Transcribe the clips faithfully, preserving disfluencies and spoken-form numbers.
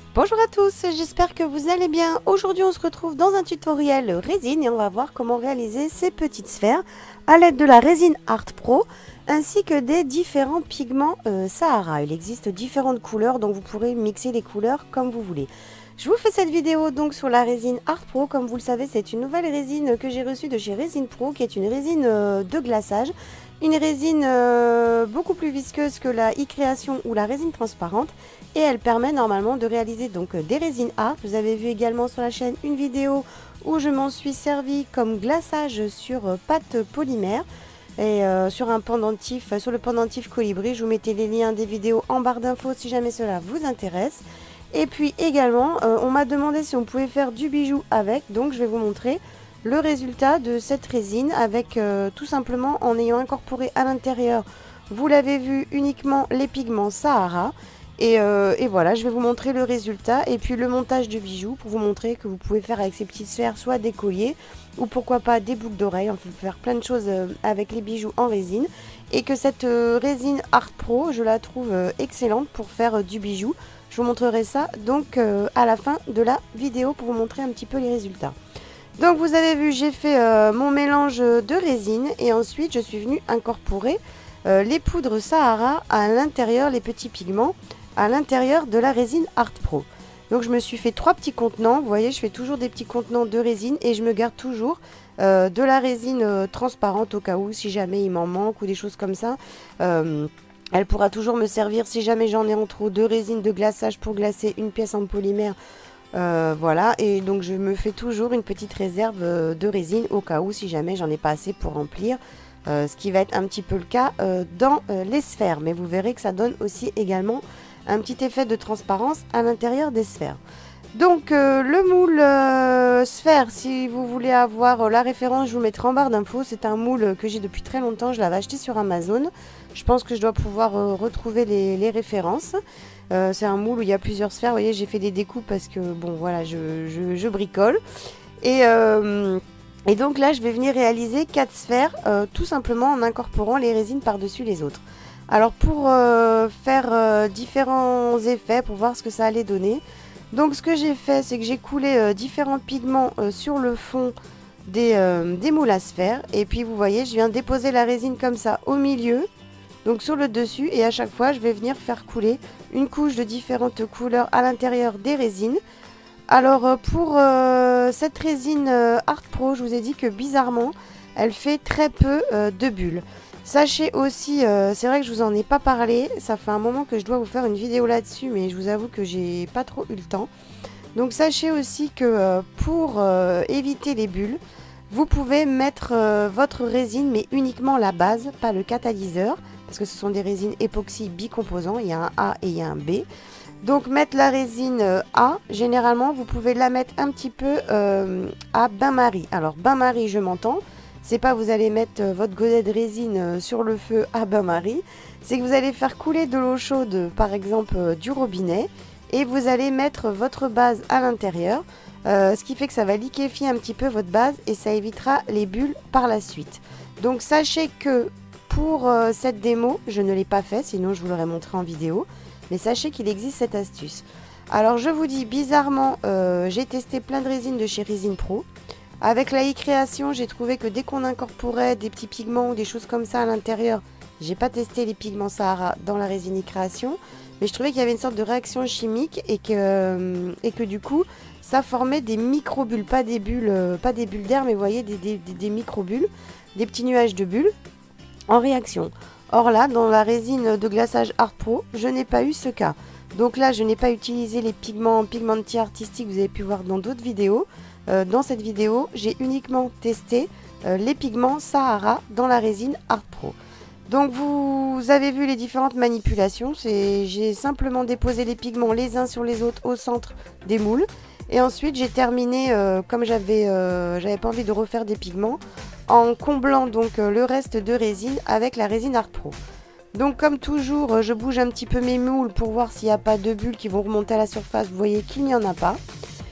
Bonjour à tous, j'espère que vous allez bien. Aujourd'hui on se retrouve dans un tutoriel résine et on va voir comment réaliser ces petites sphères à l'aide de la résine Art Pro ainsi que des différents pigments euh, Sahara. Il existe différentes couleurs donc vous pourrez mixer les couleurs comme vous voulez. Je vous fais cette vidéo donc sur la résine Art Pro. Comme vous le savez, c'est une nouvelle résine que j'ai reçue de chez Résine Pro qui est une résine euh, de glaçage. Une résine euh, beaucoup plus visqueuse que la e-création ou la résine transparente et elle permet normalement de réaliser donc des résines art. Vous avez vu également sur la chaîne une vidéo où je m'en suis servi comme glaçage sur euh, pâte polymère et euh, sur un pendentif, sur le pendentif colibri. Je vous mettais les liens des vidéos en barre d'infos si jamais cela vous intéresse. Et puis également, euh, on m'a demandé si on pouvait faire du bijou avec, donc je vais vous montrer le résultat de cette résine avec euh, tout simplement en ayant incorporé à l'intérieur, vous l'avez vu, uniquement les pigments Sahara. Et, euh, et voilà, je vais vous montrer le résultat et puis le montage du bijou pour vous montrer que vous pouvez faire avec ces petites sphères soit des colliers ou pourquoi pas des boucles d'oreilles. On peut faire plein de choses avec les bijoux en résine et que cette euh, résine Art Pro, je la trouve euh, excellente pour faire euh, du bijou. Je vous montrerai ça donc euh, à la fin de la vidéo pour vous montrer un petit peu les résultats. Donc vous avez vu, j'ai fait euh, mon mélange de résine et ensuite je suis venue incorporer euh, les poudres Sahara à l'intérieur, les petits pigments à l'intérieur de la résine Art Pro. Donc je me suis fait trois petits contenants, vous voyez, je fais toujours des petits contenants de résine et je me garde toujours euh, de la résine euh, transparente au cas où, si jamais il m'en manque ou des choses comme ça. Euh, elle pourra toujours me servir si jamais j'en ai en trop de résine de glaçage pour glacer une pièce en polymère. Euh, voilà, et donc je me fais toujours une petite réserve euh, de résine au cas où si jamais j'en ai pas assez pour remplir, euh, ce qui va être un petit peu le cas euh, dans euh, les sphères, mais vous verrez que ça donne aussi également un petit effet de transparence à l'intérieur des sphères. Donc euh, le moule euh, sphère, si vous voulez avoir euh, la référence, je vous mettrai en barre d'infos. C'est un moule que j'ai depuis très longtemps, je l'avais acheté sur Amazon. Je pense que je dois pouvoir euh, retrouver les, les références. Euh, c'est un moule où il y a plusieurs sphères. Vous voyez, j'ai fait des découpes parce que bon voilà, je, je, je bricole. Et, euh, et donc là, je vais venir réaliser quatre sphères euh, tout simplement en incorporant les résines par-dessus les autres. Alors pour euh, faire euh, différents effets, pour voir ce que ça allait donner. Donc ce que j'ai fait, c'est que j'ai coulé euh, différents pigments euh, sur le fond des, euh, des moules à sphères. Et puis vous voyez, je viens déposer la résine comme ça au milieu. Donc sur le dessus et à chaque fois je vais venir faire couler une couche de différentes couleurs à l'intérieur des résines. Alors pour euh, cette résine euh, Art Pro, je vous ai dit que bizarrement elle fait très peu euh, de bulles. Sachez aussi, euh, c'est vrai que je vous en ai pas parlé, ça fait un moment que je dois vous faire une vidéo là-dessus mais je vous avoue que j'ai pas trop eu le temps. Donc sachez aussi que euh, pour euh, éviter les bulles, vous pouvez mettre euh, votre résine mais uniquement la base, pas le catalyseur. Parce que ce sont des résines époxy bicomposants, il y a un A et il y a un B. Donc mettre la résine A, généralement vous pouvez la mettre un petit peu euh, à bain-marie. Alors bain-marie, je m'entends, c'est pas vous allez mettre votre godet de résine sur le feu à bain-marie, c'est que vous allez faire couler de l'eau chaude, par exemple du robinet, et vous allez mettre votre base à l'intérieur, euh, ce qui fait que ça va liquéfier un petit peu votre base et ça évitera les bulles par la suite. Donc sachez que pour euh, cette démo, je ne l'ai pas fait, sinon je vous l'aurais montré en vidéo. Mais sachez qu'il existe cette astuce. Alors je vous dis, bizarrement, euh, j'ai testé plein de résines de chez Résine Pro. Avec la e-création, j'ai trouvé que dès qu'on incorporait des petits pigments ou des choses comme ça à l'intérieur, j'ai pas testé les pigments Sahara dans la résine e-création, mais je trouvais qu'il y avait une sorte de réaction chimique et que, euh, et que du coup, ça formait des micro-bulles, pas des bulles, euh, pas des bulles d'air, mais vous voyez, des, des, des, des micro-bulles, des petits nuages de bulles en réaction. Or là, dans la résine de glaçage Art Pro, je n'ai pas eu ce cas. Donc là, je n'ai pas utilisé les pigments pigmentiers artistiques que vous avez pu voir dans d'autres vidéos. Euh, dans cette vidéo, j'ai uniquement testé euh, les pigments Sahara dans la résine Art Pro. Donc vous avez vu les différentes manipulations. J'ai simplement déposé les pigments les uns sur les autres au centre des moules. Et ensuite, j'ai terminé, euh, comme j'avais euh, j'avais pas envie de refaire des pigments, en comblant donc euh, le reste de résine avec la résine Art Pro. Donc comme toujours, euh, je bouge un petit peu mes moules pour voir s'il n'y a pas de bulles qui vont remonter à la surface. Vous voyez qu'il n'y en a pas.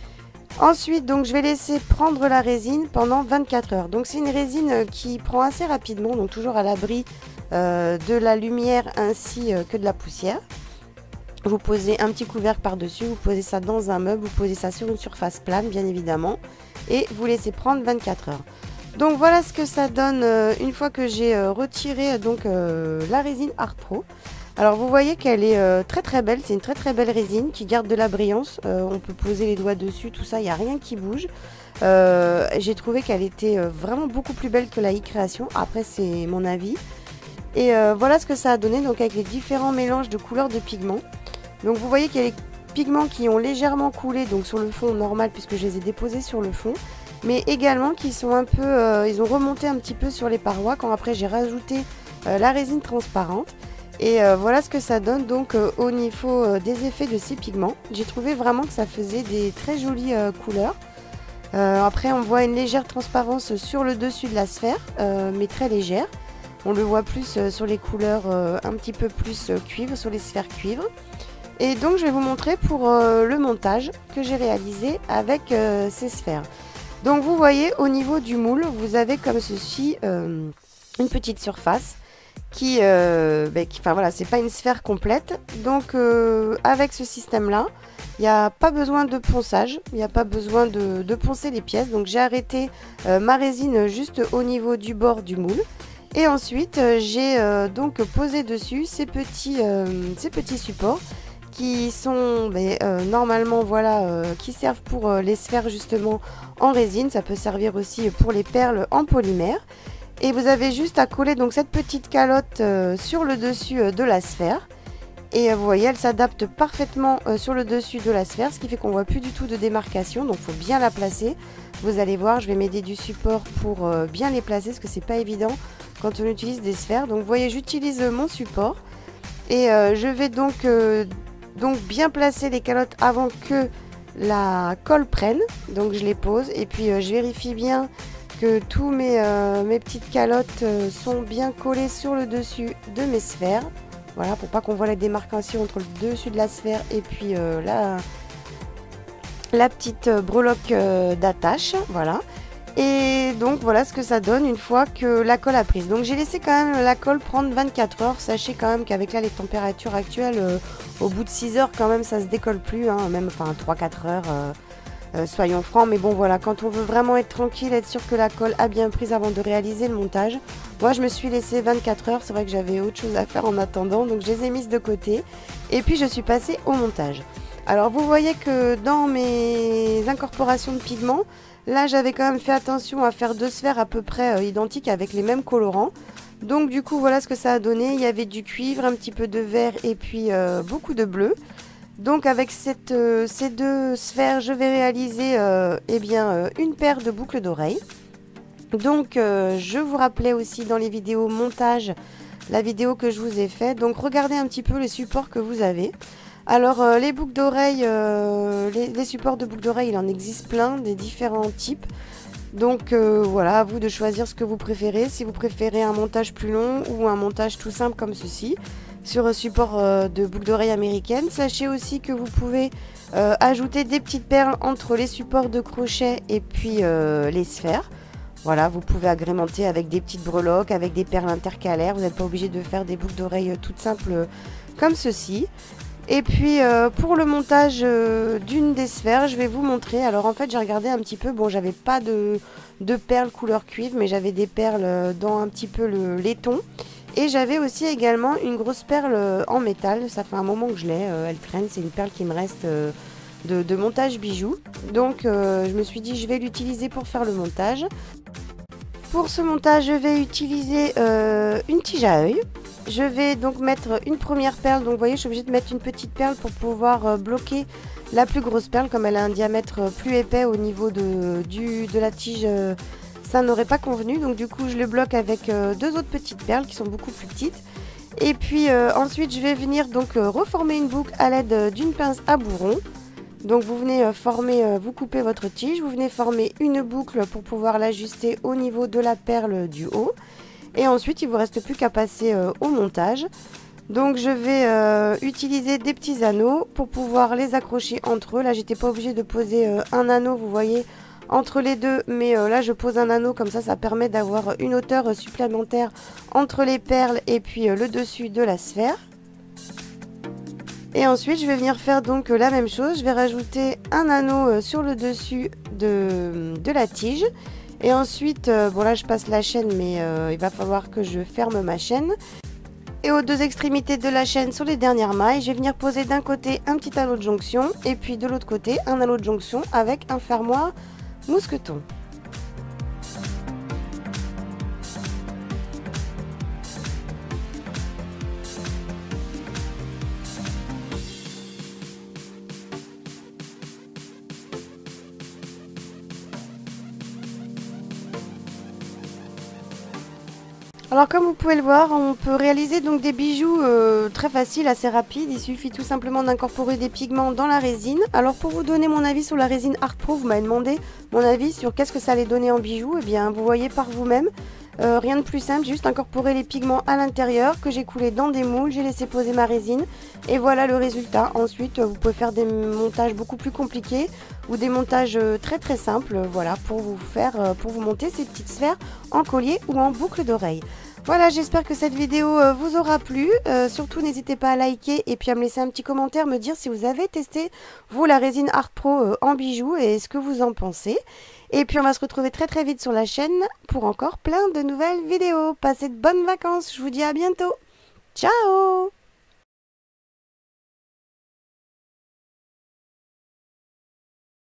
Ensuite, donc, je vais laisser prendre la résine pendant vingt-quatre heures. Donc c'est une résine qui prend assez rapidement, donc toujours à l'abri euh, de la lumière ainsi euh, que de la poussière. Vous posez un petit couvercle par-dessus, vous posez ça dans un meuble, vous posez ça sur une surface plane bien évidemment et vous laissez prendre vingt-quatre heures. Donc voilà ce que ça donne euh, une fois que j'ai euh, retiré donc euh, la résine Art Pro. Alors vous voyez qu'elle est euh, très très belle, c'est une très très belle résine qui garde de la brillance, euh, on peut poser les doigts dessus, tout ça, il n'y a rien qui bouge. Euh, j'ai trouvé qu'elle était euh, vraiment beaucoup plus belle que la e-création, après c'est mon avis. Et euh, voilà ce que ça a donné donc avec les différents mélanges de couleurs de pigments. Donc vous voyez qu'il y a les pigments qui ont légèrement coulé donc sur le fond normal puisque je les ai déposés sur le fond. Mais également qui sont un peu, euh, ils ont remonté un petit peu sur les parois quand après j'ai rajouté euh, la résine transparente. Et euh, voilà ce que ça donne donc euh, au niveau euh, des effets de ces pigments. J'ai trouvé vraiment que ça faisait des très jolies euh, couleurs. Euh, après on voit une légère transparence sur le dessus de la sphère, euh, mais très légère. On le voit plus euh, sur les couleurs euh, un petit peu plus euh, cuivre, sur les sphères cuivre. Et donc je vais vous montrer pour euh, le montage que j'ai réalisé avec euh, ces sphères. Donc vous voyez au niveau du moule, vous avez comme ceci euh, une petite surface qui, euh, ben, qui enfin voilà, c'est pas une sphère complète. Donc euh, avec ce système là, il n'y a pas besoin de ponçage, il n'y a pas besoin de, de poncer les pièces. Donc j'ai arrêté euh, ma résine juste au niveau du bord du moule. Et ensuite euh, j'ai euh, donc posé dessus ces petits, euh, ces petits supports qui sont ben, euh, normalement voilà euh, qui servent pour euh, les sphères justement en résine. Ça peut servir aussi pour les perles en polymère. Et vous avez juste à coller donc cette petite calotte euh, sur le dessus euh, de la sphère. Et euh, vous voyez, elle s'adapte parfaitement euh, sur le dessus de la sphère, ce qui fait qu'on voit plus du tout de démarcation. Donc il faut bien la placer. Vous allez voir, je vais m'aider du support pour euh, bien les placer parce que c'est pas évident quand on utilise des sphères. Donc vous voyez, j'utilise mon support et euh, je vais donc euh, donc bien placer les calottes avant que la colle prenne. Donc je les pose et puis euh, je vérifie bien que tous mes, euh, mes petites calottes euh, sont bien collées sur le dessus de mes sphères. Voilà, pour pas qu'on voit la démarcation entre le dessus de la sphère et puis euh, la, la petite breloque euh, d'attache. Voilà. Et donc voilà ce que ça donne une fois que la colle a prise. Donc j'ai laissé quand même la colle prendre vingt-quatre heures. Sachez quand même qu'avec là les températures actuelles, euh, au bout de six heures quand même ça se décolle plus. Hein, même enfin trois quatre heures, euh, euh, soyons francs. Mais bon voilà, quand on veut vraiment être tranquille, être sûr que la colle a bien prise avant de réaliser le montage. Moi je me suis laissé vingt-quatre heures. C'est vrai que j'avais autre chose à faire en attendant. Donc je les ai mises de côté. Et puis je suis passée au montage. Alors vous voyez que dans mes incorporations de pigments, là, j'avais quand même fait attention à faire deux sphères à peu près euh, identiques avec les mêmes colorants. Donc du coup, voilà ce que ça a donné. Il y avait du cuivre, un petit peu de vert et puis euh, beaucoup de bleu. Donc avec cette, euh, ces deux sphères, je vais réaliser euh, eh bien, euh, une paire de boucles d'oreilles. Donc euh, je vous rappelais aussi dans les vidéos montage, la vidéo que je vous ai faite. Donc regardez un petit peu les supports que vous avez. Alors euh, les boucles d'oreilles, euh, les, les supports de boucles d'oreilles, il en existe plein, des différents types. Donc euh, voilà, à vous de choisir ce que vous préférez. Si vous préférez un montage plus long ou un montage tout simple comme ceci, sur un support euh, de boucles d'oreilles américaines. Sachez aussi que vous pouvez euh, ajouter des petites perles entre les supports de crochet et puis euh, les sphères. Voilà, vous pouvez agrémenter avec des petites breloques, avec des perles intercalaires. Vous n'êtes pas obligé de faire des boucles d'oreilles toutes simples euh, comme ceci. Et puis euh, pour le montage euh, d'une des sphères, je vais vous montrer. Alors en fait j'ai regardé un petit peu, bon j'avais pas de, de perles couleur cuivre, mais j'avais des perles dans un petit peu le laiton. Et j'avais aussi également une grosse perle en métal, ça fait un moment que je l'ai, euh, elle traîne, c'est une perle qui me reste euh, de, de montage bijoux. Donc euh, je me suis dit je vais l'utiliser pour faire le montage. Pour ce montage je vais utiliser euh, une tige à œil. Je vais donc mettre une première perle, donc vous voyez je suis obligée de mettre une petite perle pour pouvoir euh, bloquer la plus grosse perle, comme elle a un diamètre plus épais au niveau de, du, de la tige, euh, ça n'aurait pas convenu, donc du coup je le bloque avec euh, deux autres petites perles qui sont beaucoup plus petites. Et puis euh, ensuite je vais venir donc euh, reformer une boucle à l'aide d'une pince à bourron. Donc vous venez euh, former, euh, vous coupez votre tige, vous venez former une boucle pour pouvoir l'ajuster au niveau de la perle du haut. Et ensuite, il ne vous reste plus qu'à passer euh, au montage. Donc, je vais euh, utiliser des petits anneaux pour pouvoir les accrocher entre eux. Là, j'étais pas obligée de poser euh, un anneau, vous voyez, entre les deux. Mais euh, là, je pose un anneau, comme ça, ça permet d'avoir une hauteur supplémentaire entre les perles et puis euh, le dessus de la sphère. Et ensuite je vais venir faire donc la même chose, je vais rajouter un anneau sur le dessus de, de la tige. Et ensuite, bon là je passe la chaîne mais euh, il va falloir que je ferme ma chaîne. Et aux deux extrémités de la chaîne sur les dernières mailles, je vais venir poser d'un côté un petit anneau de jonction et puis de l'autre côté un anneau de jonction avec un fermoir mousqueton. Alors comme vous pouvez le voir, on peut réaliser donc des bijoux euh, très faciles, assez rapides. Il suffit tout simplement d'incorporer des pigments dans la résine. Alors pour vous donner mon avis sur la résine Art Pro, vous m'avez demandé mon avis sur qu'est-ce que ça allait donner en bijoux. Et bien vous voyez par vous-même, euh, rien de plus simple, j'ai juste incorporé les pigments à l'intérieur que j'ai coulé dans des moules, j'ai laissé poser ma résine et voilà le résultat. Ensuite vous pouvez faire des montages beaucoup plus compliqués ou des montages très très simples, voilà, pour vous faire, pour vous monter ces petites sphères en collier ou en boucle d'oreille. Voilà, j'espère que cette vidéo euh, vous aura plu. Euh, surtout, n'hésitez pas à liker et puis à me laisser un petit commentaire, me dire si vous avez testé, vous, la résine Art Pro euh, en bijoux et ce que vous en pensez. Et puis, on va se retrouver très très vite sur la chaîne pour encore plein de nouvelles vidéos. Passez de bonnes vacances, je vous dis à bientôt. Ciao!